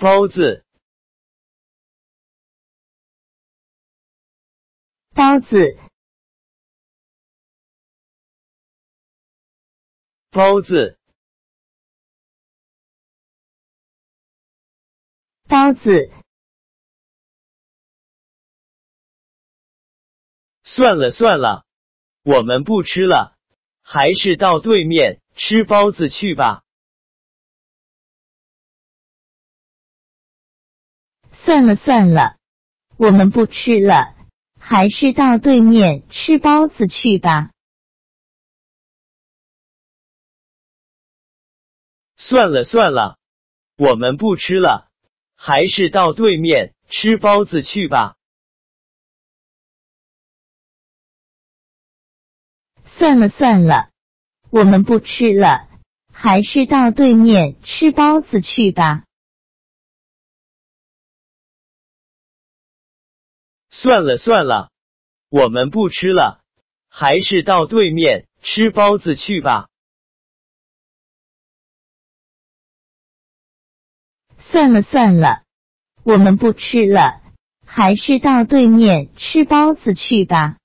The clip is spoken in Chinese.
包子， 包子， 包子， 包子。 算了算了，我们不吃了，还是到对面吃包子去吧。 算了算了，我们不吃了，还是到对面吃包子去吧。 算了算了，我们不吃了，还是到对面吃包子去吧。 算了算了，我们不吃了，还是到对面吃包子去吧。 算了算了，我们不吃了，还是到对面吃包子去吧。 算了算了，我们不吃了，还是到对面吃包子去吧。